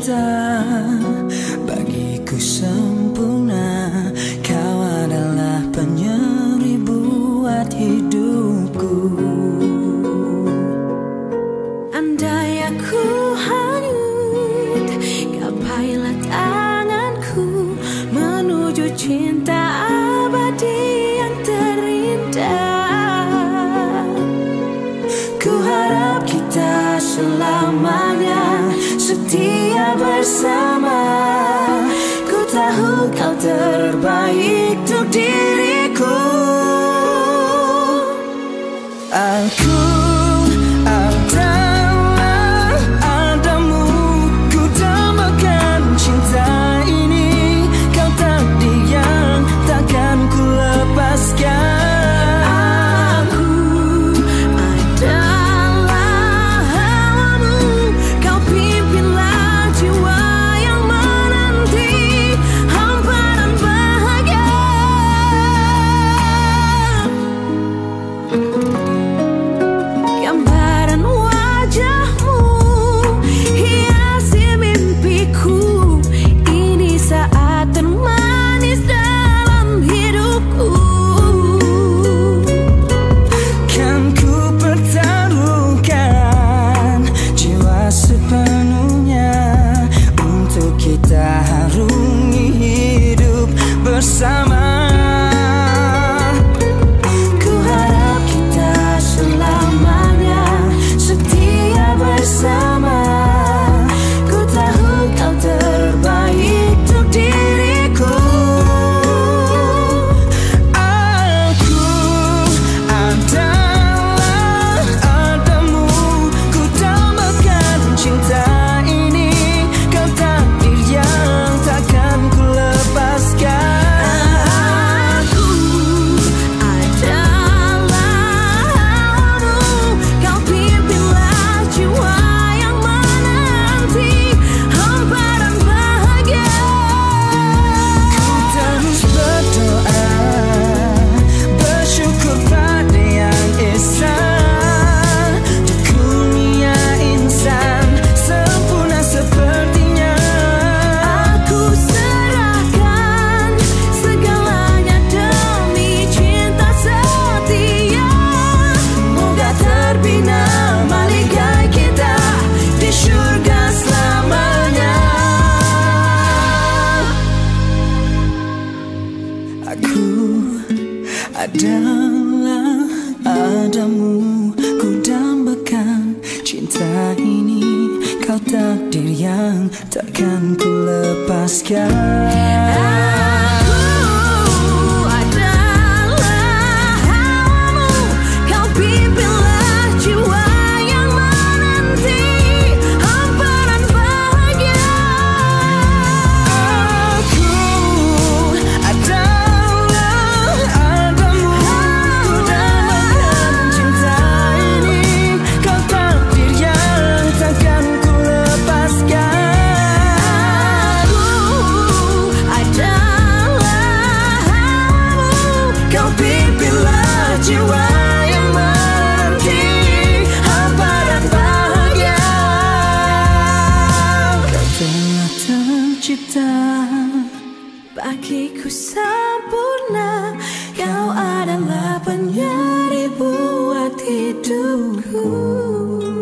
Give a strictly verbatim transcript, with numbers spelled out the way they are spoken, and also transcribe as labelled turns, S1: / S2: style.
S1: cinta bagiku sempurna. Kau adalah penyeri buat hidupku.
S2: Andai aku hanyut, gapailah tanganku menuju cinta abadi yang terindah.
S1: Ku harap kita selamanya setia bersama. Ku tahu kau terbaik untuk diriku. Aku adalah adamu, ku dambakan cinta ini. Kau takdir yang takkan ku lepaskan. Bersama, ku harap kita selamanya setia bersama. Ku tahu kau terbaik untuk diriku. Aku adalah adamu, ku dambakan cinta ini. Kau takdir yang takkan ku lepaskan. Aku adalah adamu, ku dambakan cinta ini. Kau takdir yang takkan ku lepaskan. Bagiku sempurna, kau adalah penyeri buat hidupku.